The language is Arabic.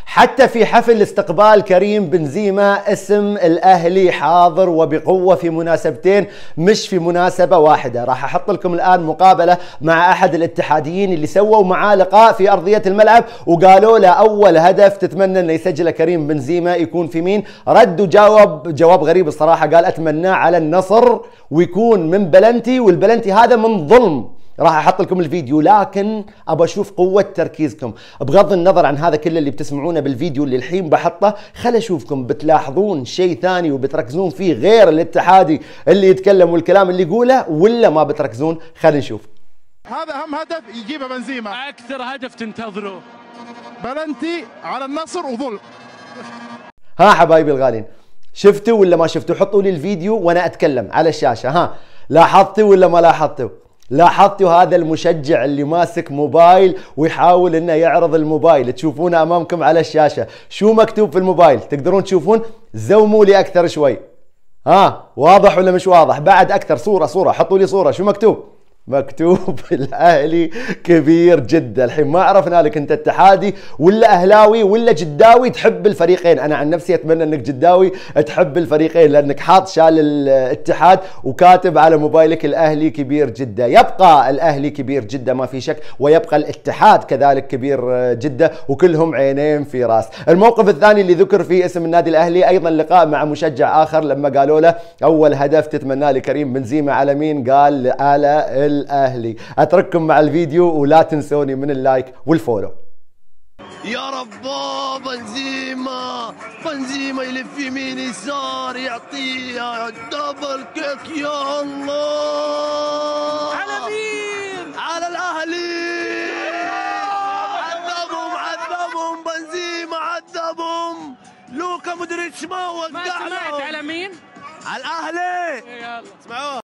حتى في حفل استقبال كريم بنزيما اسم الأهلي حاضر وبقوة في مناسبتين مش في مناسبة واحدة. راح أحط لكم الآن مقابلة مع أحد الاتحاديين اللي سووا معاه لقاء في أرضية الملعب وقالوا له أول هدف تتمنى أنه يسجله كريم بنزيما يكون في مين؟ رد وجاوب جواب غريب الصراحة، قال أتمناه على النصر ويكون من بلنتي، والبلنتي هذا من ظلم. راح احط لكم الفيديو لكن ابى اشوف قوه تركيزكم بغض النظر عن هذا كله اللي بتسمعونه بالفيديو اللي الحين بحطه. خل اشوفكم بتلاحظون شيء ثاني وبتركزون فيه غير الاتحادي اللي يتكلم والكلام اللي يقوله، ولا ما بتركزون؟ خلينا نشوف. هذا اهم هدف يجيبه بنزيما، اكثر هدف تنتظره بلنتي على النصر وظلم. ها حبايبي الغالين، شفتوا ولا ما شفتوا؟ حطوا لي الفيديو وانا اتكلم على الشاشه. ها لاحظتوا ولا ما لاحظتوا؟ لاحظتوا هذا المشجع اللي ماسك موبايل ويحاول انه يعرض الموبايل؟ تشوفونه امامكم على الشاشة. شو مكتوب في الموبايل؟ تقدرون تشوفون؟ زوموا لي اكثر شوي. ها واضح ولا مش واضح؟ بعد اكثر، صورة حطوا لي صورة. شو مكتوب؟ مكتوب الأهلي كبير جدا. الحين ما عرفنا لك انت اتحادي ولا اهلاوي ولا جداوي تحب الفريقين. انا عن نفسي اتمنى انك جداوي تحب الفريقين، لانك حاط شال الاتحاد وكاتب على موبايلك الاهلي كبير جدا. يبقى الاهلي كبير جدا ما في شك، ويبقى الاتحاد كذلك كبير جدا، وكلهم عينين في راس. الموقف الثاني اللي ذكر فيه اسم النادي الاهلي ايضا لقاء مع مشجع اخر لما قالوا له اول هدف تتمناه لكريم بنزيما على مين؟ قال على الأهلي. أترككم مع الفيديو ولا تنسوني من اللايك والفولو. يا ربا بنزيما يلف يمين يسار يعطيها دبل كيك. يا الله على مين؟ على الأهلي. عذبهم بنزيما، عذبهم. لوكا مودريتش ما وقع له. ما سمعت على مين؟ على الأهلي. يلا اسمعوها.